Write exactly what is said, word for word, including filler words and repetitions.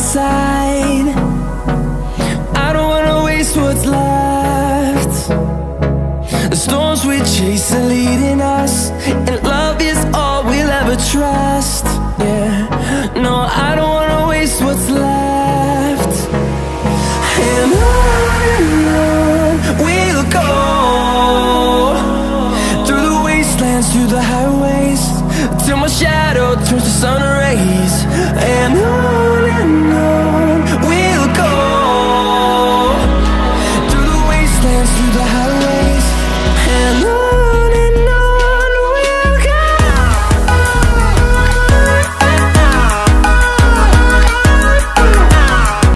inside. I don't wanna waste what's left. The storms we chase are leading us, and love is all we'll ever trust. Yeah, no, I don't wanna waste what's left. And on and on we'll go, through the wastelands, through the highways, till my shadow turns to sun rays. And on